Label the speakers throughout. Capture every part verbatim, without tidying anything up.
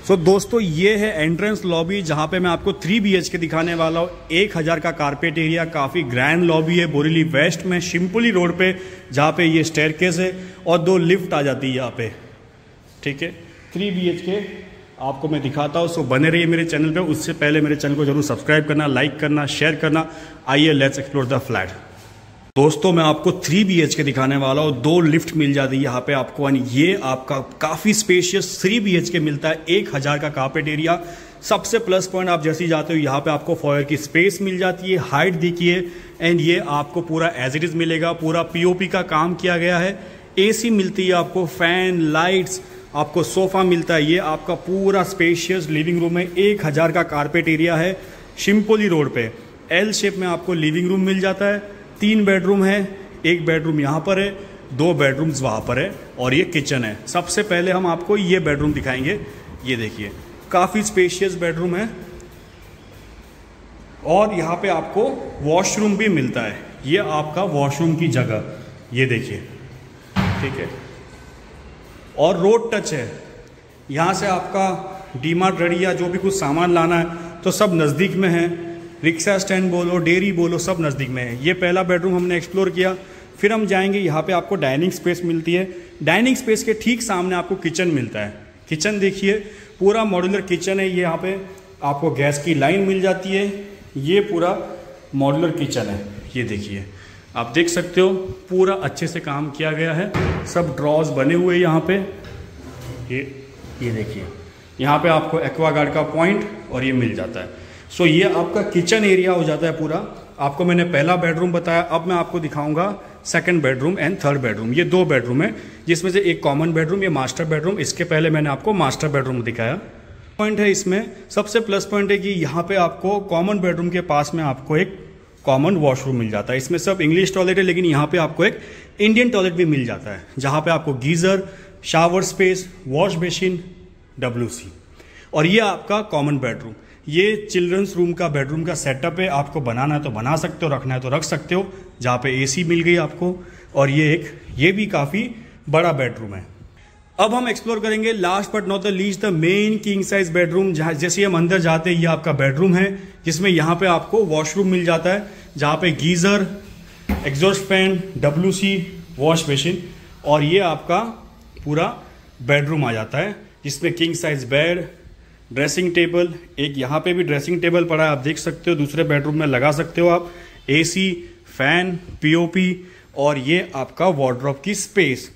Speaker 1: सो so, दोस्तों ये है एंट्रेंस लॉबी जहां पे मैं आपको थ्री बी एच के दिखाने वाला हूँ। एक हजार का कारपेट एरिया, काफी ग्रैंड लॉबी है बोरीली वेस्ट में, शिमपुली रोड पे, जहां पे ये स्टेयरकेस है और दो लिफ्ट आ जाती है यहाँ पे। ठीक है, थ्री बी एच के आपको मैं दिखाता हूँ। सो बने रहिए मेरे चैनल पे। उससे पहले मेरे चैनल को जरूर सब्सक्राइब करना, लाइक करना, शेयर करना। आइए लेट्स एक्सप्लोर द फ्लैट। दोस्तों मैं आपको थ्री बी एच के दिखाने वाला हूँ। दो लिफ्ट मिल जाती है यहाँ पे आपको। ये आपका काफ़ी स्पेशियस थ्री बी एच के मिलता है। एक हज़ार का कारपेट एरिया। सबसे प्लस पॉइंट, आप जैसे ही जाते हो यहाँ पे आपको फॉयर की स्पेस मिल जाती है। हाइट देखिए, एंड ये आपको पूरा एज इट इज़ मिलेगा। पूरा पी ओ पी का काम किया गया है। ए सी मिलती है आपको, फैन, लाइट्स, आपको सोफा मिलता है। ये आपका पूरा स्पेशियस लिविंग रूम है। एक हज़ार का कारपेट एरिया है। शिमपुली रोड पे एल शेप में आपको लिविंग रूम मिल जाता है। तीन बेडरूम है, एक बेडरूम यहाँ पर है, दो बेडरूम्स वहाँ पर है और ये किचन है। सबसे पहले हम आपको ये बेडरूम दिखाएंगे। ये देखिए, काफ़ी स्पेशियस बेडरूम है और यहाँ पे आपको वॉशरूम भी मिलता है। ये आपका वॉशरूम की जगह, ये देखिए, ठीक है। और रोड टच है। यहाँ से आपका डीमार्ट रेडी या जो भी कुछ सामान लाना है तो सब नज़दीक में है। रिक्शा स्टैंड बोलो, डेयरी बोलो, सब नज़दीक में है। ये पहला बेडरूम हमने एक्सप्लोर किया। फिर हम जाएंगे, यहाँ पे आपको डाइनिंग स्पेस मिलती है। डाइनिंग स्पेस के ठीक सामने आपको किचन मिलता है। किचन देखिए, पूरा मॉड्यूलर किचन है। ये यहाँ पे आपको गैस की लाइन मिल जाती है। ये पूरा मॉड्यूलर किचन है। ये देखिए, आप देख सकते हो पूरा अच्छे से काम किया गया है। सब ड्रॉज बने हुए यहाँ पे। ये ये देखिए, यहाँ पे आपको एक्वागार्ड का पॉइंट और ये मिल जाता है। सो so, ये आपका किचन एरिया हो जाता है पूरा। आपको मैंने पहला बेडरूम बताया, अब मैं आपको दिखाऊंगा second bedroom and third bedroom. ये दो बेडरूम है, जिसमें से एक कॉमन बेडरूम, ये मास्टर बेडरूम। इसके पहले मैंने आपको मास्टर बेडरूम दिखाया। पॉइंट है इसमें, सबसे प्लस पॉइंट है कि यहाँ पे आपको कॉमन बेडरूम के पास में आपको एक कॉमन वॉशरूम मिल जाता है। इसमें सब इंग्लिश टॉयलेट है, लेकिन यहाँ पे आपको एक इंडियन टॉयलेट भी मिल जाता है, जहाँ पे आपको geyser, shower space, wash basin, W C. और ये आपका कॉमन बेडरूम। ये चिल्ड्रंस रूम का बेडरूम का सेटअप है। आपको बनाना है तो बना सकते हो, रखना है तो रख सकते हो, जहाँ पे एसी मिल गई आपको। और ये एक ये भी काफ़ी बड़ा बेडरूम है। अब हम एक्सप्लोर करेंगे last but not the least the main king size bedroom. जहाँ जैसे हम अंदर जाते हैं, ये आपका बेडरूम है, जिसमें यहाँ पे आपको वॉशरूम मिल जाता है, जहाँ पे geyser, exhaust fan, W C, wash basin. और ये आपका पूरा बेडरूम आ जाता है, जिसमें king size bed, dressing table, एक यहाँ पे भी ड्रेसिंग टेबल पड़ा है, आप देख सकते हो। दूसरे बेडरूम में लगा सकते हो आप। AC, fan, P O P और ये आपका वार्डरोब की स्पेस।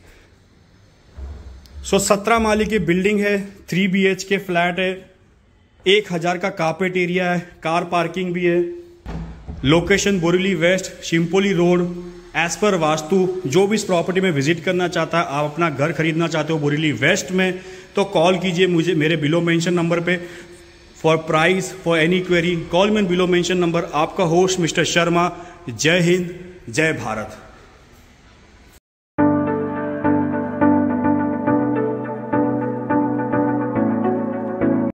Speaker 1: सो सत्रह माले की बिल्डिंग है, three B H K flat है, एक हजार का कारपेट एरिया है, कार पार्किंग भी है। Location Borivali west, Shimpoli road. As पर वास्तु, जो भी इस प्रॉपर्टी में विजिट करना चाहता है, आप अपना घर खरीदना चाहते हो बोरीली वेस्ट में, तो कॉल कीजिए मुझे मेरे बिलो मेंशन नंबर पे for price, for any query. Call में बिलो मेंशन नंबर। आपका होस्ट मिस्टर शर्मा। जय हिंद, जय भारत।